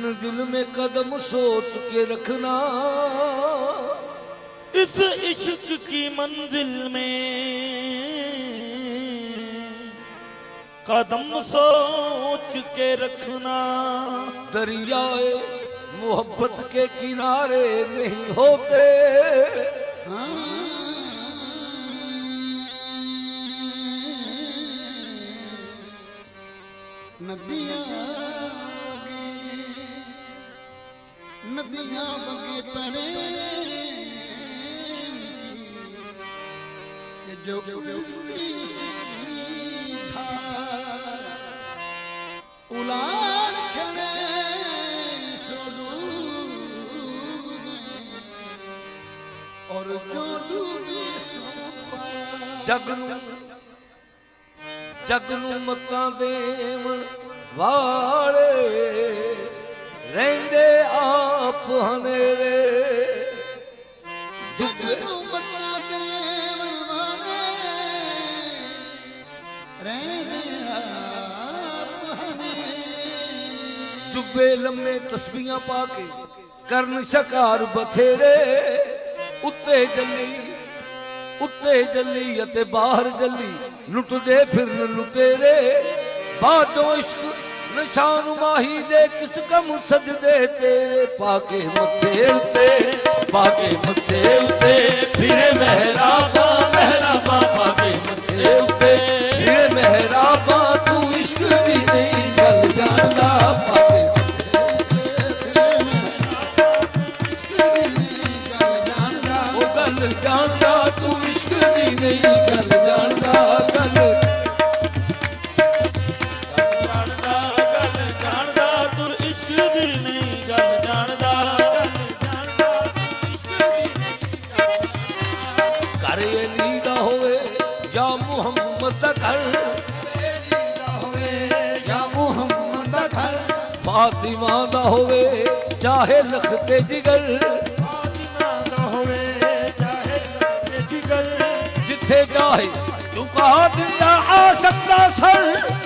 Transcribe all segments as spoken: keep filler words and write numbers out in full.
मंजिल में कदम सोच के रखना, इस इश्क की मंजिल में कदम सोच के रखना। दरियाए मोहब्बत के किनारे नहीं होते, नदियाँ नदियाँ बगे पड़े जो उलार खड़े सो डूब गए और जो डूबे सो पार। जगनू जगनू मत्ता देवन वाले रहंदे आप हनेरे। जगनू मत्ता देवन वाले रहंदे आप हनेरे। जुब्बे लम्मे तस्बीहां पाके करन शकार बथेरे, उत्ते जली उत्ते जली अते बाहर जली लुटदे फिरन लुटेरे। बादों इश्क निशान माही दे किस कम सजदे तेरे, पाके मत्थे उते पाके मत्थे उते फिरे मेहराबा मेहराबा, पाके मत्थे उते फिरे मेहराबा। तू इश्क दी नहीं गल जानदा, पाके जानदा तू इश्क दी नहीं गल जानदा। गल जानदा गल जानदा तू इश्क दी नहीं गल जानदा। घर अली दा होवे या मुहम्मद दा घर, या मुहम्मद दा घर। फातिमा दा होवे चाहे लखते जिगर, जिथे चाहे झुका दिंदा आशिक दा सर।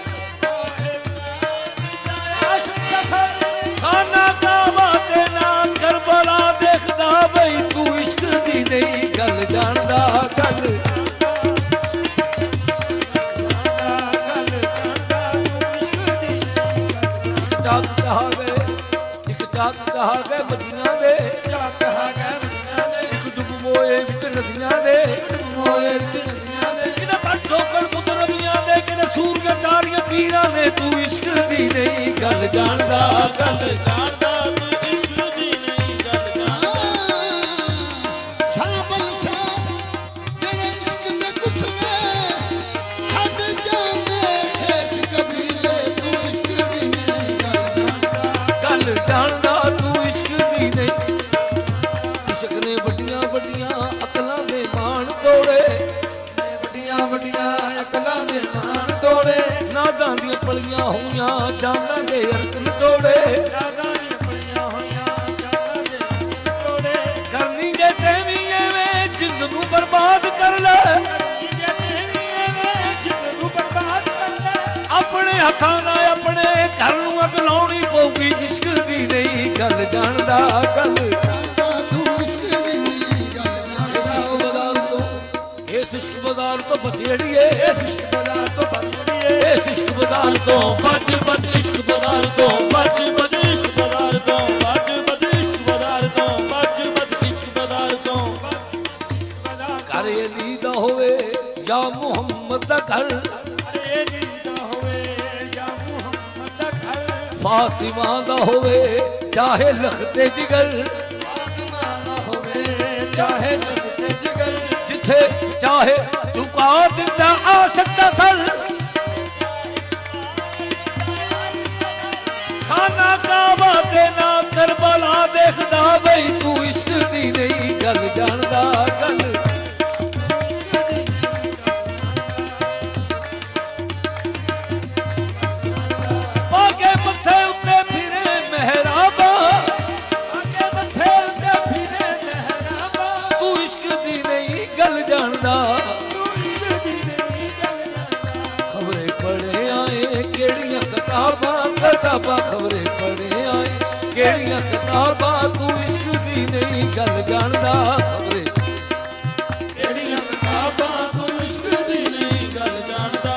खाना काबा ते ना करबला देखदा बई, तू इश्क दी नहीं गल जानदा। गल चाक कहा गए एक चाक कहा गए मदीना दे, एक डुब मोए विच नदियां दे, किते पर ठोकर पुत नबियां दे, किते सूरज चारियां पीरां ने। तू इश्क दी नहीं गल जानदा। गल जानदा तू इश्क दी नहीं गल जानदा। शाबल से जेड़े इश्क दे गुठड़े छड्ड जांदे खेस कबीले, तू इश्क दी नहीं गल जानदा। गल जानदा तू इश्क दी नहीं। इश्क ने वड्डियां वड्डियां अकलां दे मान तोड़े, वड्डियां वड्डियां अकलां दे मान तोड़े। नादां दियां पलियां होईयां जानां दे अरकन तोड़े। करनी जे तेवी एवें जिंद नूं बर्बाद कर ले, अपने हत्थां नाल अपने घर नूं अग लाउणी पऊगी। इश्क दी नहीं गल जानदा। गल इस इश्क बाजार तो बचेड़िए, इस इश्क बाजार तो बचेड़िए, इस इश्क बाजार तो बच बच इश्क बाजार तो बच बच इश्क बाजार तो बच बच इश्क बाजार तो बच बच इश्क बाजार तो। घर अली दा होवे या मुहम्मद दा घर, फातिमा दा होवे चाहे लखते जिगर, चाहे लखते जिगर। जिथे चाहे झुका दिंदा आशिक दा सर। खाना काबा ते ना करबला देखदा बई, तू इश्क दी नहीं गल जानदा। गल पाके मत्थे उत्ते फिरे मेहराबा, तू इश्क दी नहीं गल जानदा। खबरें पढ़े आए केड़ियां किताबां किताबां, खबरें पढ़े ਕਿਹੜੀਆਂ ਕਿਤਾਬਾਂ ਤੂੰ ਇਸ਼ਕ ਦੀ ਨਹੀਂ ਗੱਲ ਜਾਣਦਾ ਖਬਰੇ ਕਿਹੜੀਆਂ ਕਿਤਾਬਾਂ ਤੂੰ ਇਸ਼ਕ ਦੀ ਨਹੀਂ ਗੱਲ ਜਾਣਦਾ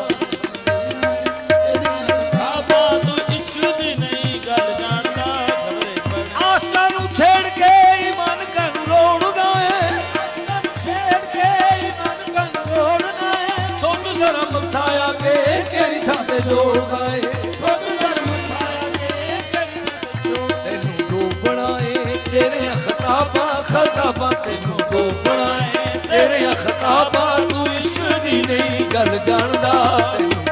ਕਿਹੜੀਆਂ ਕਿਤਾਬਾਂ ਤੂੰ ਇਸ਼ਕ ਦੀ ਨਹੀਂ ਗੱਲ ਜਾਣਦਾ ਖਬਰੇ ਆਸ਼ਕਾਂ ਨੂੰ ਛੇੜ ਕੇ ਈਮਾਨ ਕੰਨ ਰੋੜਦਾ ਏ ਆਸ਼ਕਾਂ ਨੂੰ ਛੇੜ ਕੇ ਈਮਾਨ ਕੰਨ ਰੋੜਦਾ ਏ ਸੁੱਧ ਜ਼ਰਾ ਮੱਥਾ ਆ ਕੇ ਕਿਹੜੀ ਥਾਂ ਤੇ ਜੋੜਦਾ ਏ ਸੁੱਧ ਜ਼ਰਾ ਮੱਥਾ ਆ ਕੇ ਕਿਹੜੀ ਥਾਂ ਤੇ ਜੋੜ ਤੈਨੂੰ ਡੋਬਣਾ ਏ ਤੇਰੀਆਂ ਖਤਾਬਾਂ ਖਤਾਬਾਂ ਤੈਨੂੰ ਡੋਬਣਾ ਏ ਤੇਰੀਆਂ ਖਤਾਬਾਂ ਤੂੰ ਇਸ਼ਕ ਦੀ ਨਹੀਂ ਗੱਲ ਜਾਣਦਾ ਤੈਨੂੰ